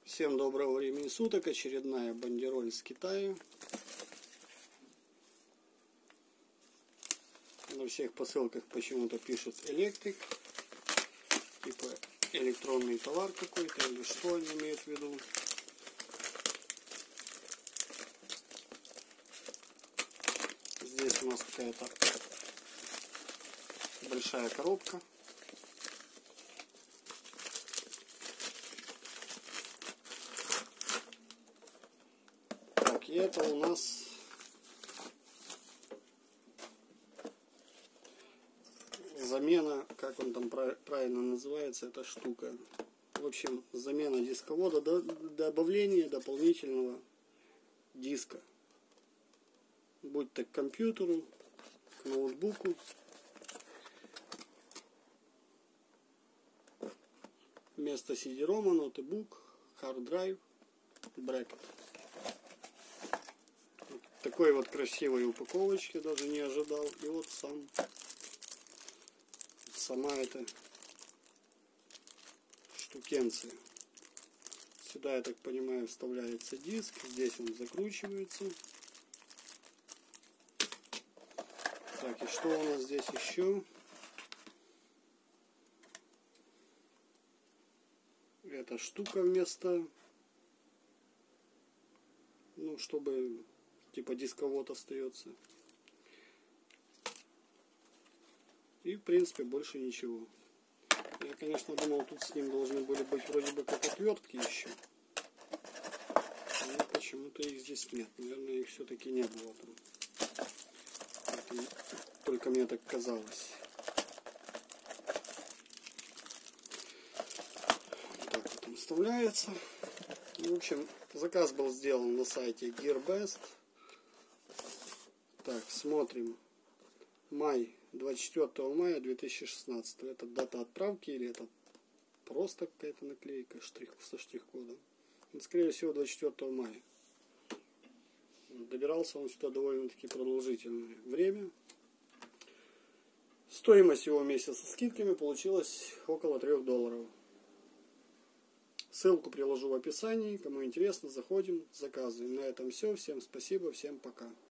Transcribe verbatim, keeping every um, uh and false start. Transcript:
Всем доброго времени суток. Очередная бандероль из Китая. На всех посылках почему-то пишут электрик. Типа электронный товар какой-то или что они имеют в виду. Здесь у нас какая-то большая коробка. И это у нас замена, как он там правильно называется, эта штука. В общем, замена дисковода, добавление дополнительного диска. Будь то к компьютеру, к ноутбуку. Вместо си ди-рома, ноутбук, хард-драйв, брекет. Такой вот красивой упаковочки даже не ожидал. И вот сам сама эта штукенция. Сюда, я так понимаю, вставляется диск. Здесь он закручивается. Так, и что у нас здесь еще? Эта штука вместо, ну, чтобы типа дисковод остается. И в принципе больше ничего. Я, конечно, думал, тут с ним должны были быть вроде бы как отвертки еще. Но почему-то их здесь нет. Наверное, их все-таки не было там. Это только мне так казалось. Так вот он вставляется. В общем, заказ был сделан на сайте Gearbest. Так, смотрим. Май, двадцать четвёртого мая две тысячи шестнадцатого. Это дата отправки или это просто какая-то наклейка штрих, со штрих-кодом? Скорее всего, двадцать четвёртого мая. Добирался он сюда довольно-таки продолжительное время. Стоимость его вместе со скидками получилась около трёх долларов. Ссылку приложу в описании. Кому интересно, заходим, заказываем. На этом все. Всем спасибо, всем пока.